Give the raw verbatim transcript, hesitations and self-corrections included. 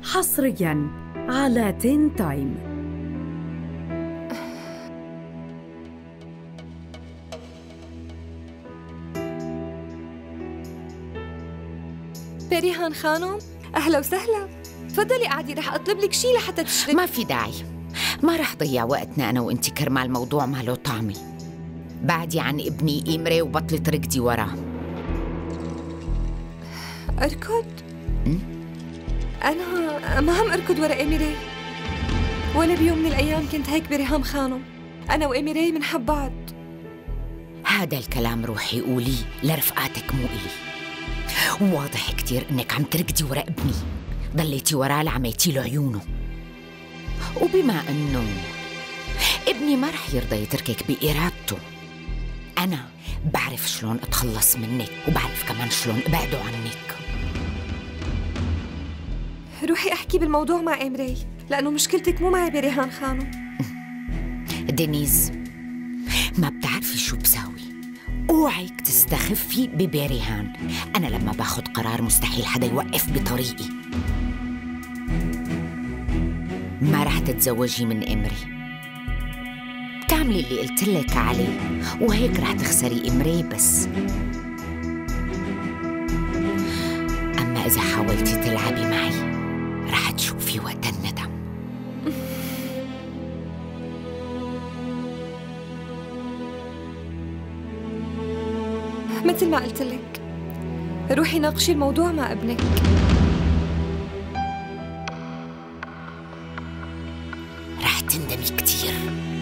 حصرياً على تين تايم. بيريهان خانم، أهلا وسهلا. تفضلي قعدي، رح أطلب لك شي لحتى تشربي. ما في داعي، ما رح ضيع وقتنا أنا وإنتي كرمال موضوع ما له طعمة. بعدي عن ابني إيمري وبطلي تركضي وراه. أركض؟ أنا ما هم أركض ورا إيميري، ولا بيوم من الأيام كنت هيك بريهام خانم. أنا وإيميري منحب بعض. هذا الكلام روحي قوليه لرفقاتك مو إلي. واضح كتير إنك عم تركضي ورا ابني، ضليتي وراه لعميتي له عيونه. وبما إنه ابني ما رح يرضى يتركك بإرادته، أنا بعرف شلون أتخلص منك، وبعرف كمان شلون أبعده عنك. روحي أحكي بالموضوع مع إيمري، لأنه مشكلتك مو معي بريهان خانم. دينيز، ما بتعرفي شو بساوي. اوعيك تستخفي ببيريهان. أنا لما باخد قرار مستحيل حدا يوقف بطريقي. ما رح تتزوجي من إمري، بتعملي اللي قلتلك عليه، وهيك رح تخسري إمري بس. أما إذا حاولتي تلعبي معي رح تشوفي وقت الندم. مثل ما قلت لك، روحي ناقشي الموضوع مع ابنك. رح تندمي كتير.